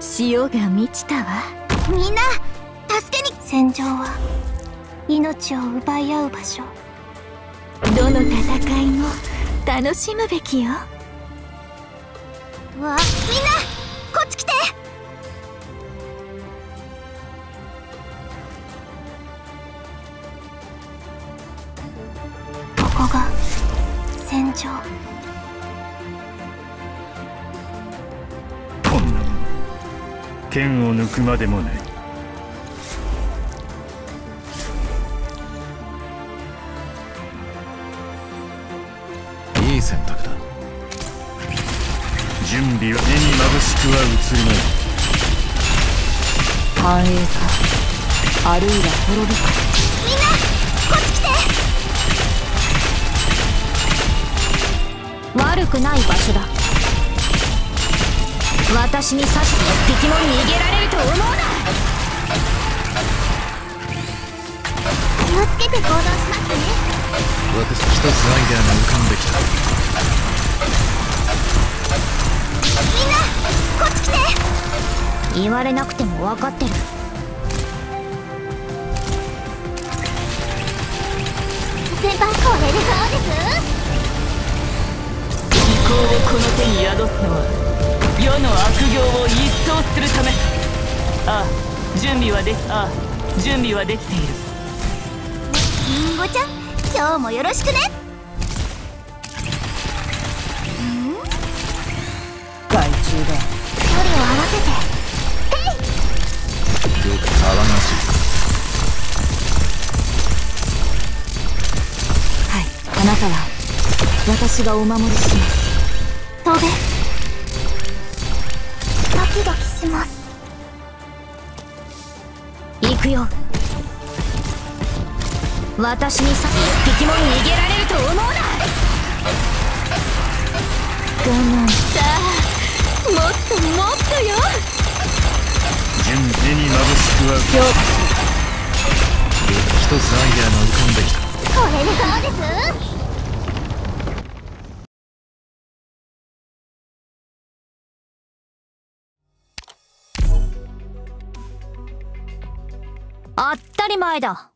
潮が満ちたわ。 みんな助けに。戦場は命を奪い合う場所。 どの戦いも楽しむべきよ。 わ、みんなこっち来て。ここが戦場。 こんなもの剣を抜くまでもない。 いい選択だ。 準備は目に眩しくは映るまい。 繁栄か、あるいは滅びか。 みんなこっち来て。 悪くない場所だ。私に刺して一匹も逃げられると思うな。 気をつけて行動しますね。 私一つアイデアが浮かんできた。 みんなこっち来て。 言われなくても分かってる。 先輩これでどうです？ 意向をこの手に宿すのは世の悪行を一掃するため。ああ、準備はできている。 りんごちゃん、今日もよろしくね。 害虫だ。 距離を合わせて。 よく騒がしい。 はい、あなたは私がお守りします。 飛べ。ドキドキします。 行くよ。私に刺す一匹も逃げられると思うな。我慢。さあ、もっともっとよ。 目に眩しくは評価する。 一つアイデアが浮かんできた。 これでどうです？ 当たり前だ。